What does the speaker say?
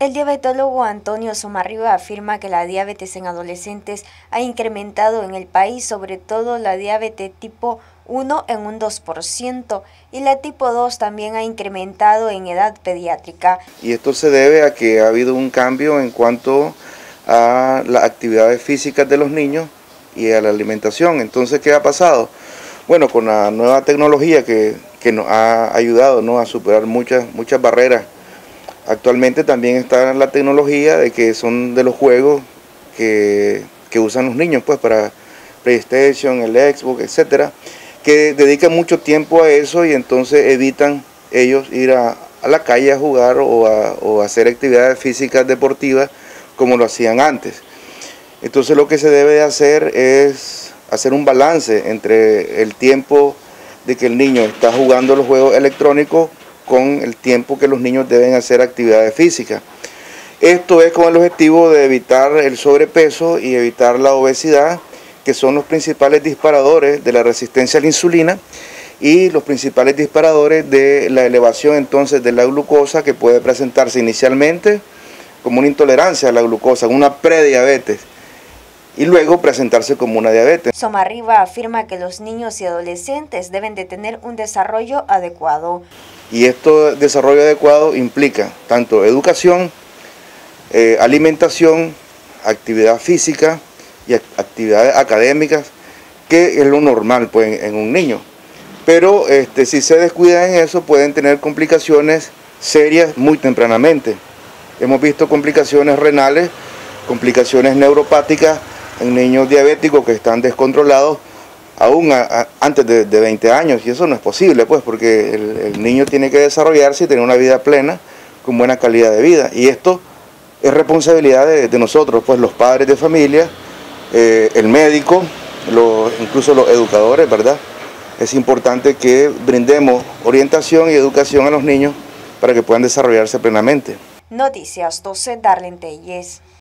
El diabetólogo Antonio Somarriba afirma que la diabetes en adolescentes ha incrementado en el país, sobre todo la diabetes tipo 1 en un 2% y la tipo 2 también ha incrementado en edad pediátrica. Y esto se debe a que ha habido un cambio en cuanto a las actividades físicas de los niños y a la alimentación. Entonces, ¿qué ha pasado? Bueno, con la nueva tecnología que nos ha ayudado, ¿no?, a superar muchas barreras. Actualmente también está la tecnología de que son de los juegos que usan los niños, pues, para PlayStation, el Xbox, etcétera, que dedican mucho tiempo a eso y entonces evitan ellos ir a la calle a jugar o a hacer actividades físicas deportivas como lo hacían antes. Entonces lo que se debe de hacer es hacer un balance entre el tiempo de que el niño está jugando los juegos electrónicos con el tiempo que los niños deben hacer actividades físicas. Esto es con el objetivo de evitar el sobrepeso y evitar la obesidad, que son los principales disparadores de la resistencia a la insulina y los principales disparadores de la elevación entonces de la glucosa, que puede presentarse inicialmente como una intolerancia a la glucosa, una prediabetes, y luego presentarse como una diabetes. Somarriba afirma que los niños y adolescentes deben de tener un desarrollo adecuado. Y este desarrollo adecuado implica tanto educación, alimentación, actividad física y actividades académicas, que es lo normal, pues, en un niño. Pero si se descuidan en eso, pueden tener complicaciones serias muy tempranamente. Hemos visto complicaciones renales, complicaciones neuropáticas en niños diabéticos que están descontrolados aún antes de 20 años, y eso no es posible, pues, porque el niño tiene que desarrollarse y tener una vida plena con buena calidad de vida, y esto es responsabilidad de nosotros, pues, los padres de familia, el médico, incluso los educadores, ¿verdad? Es importante que brindemos orientación y educación a los niños para que puedan desarrollarse plenamente. Noticias 12, Darlene Telles.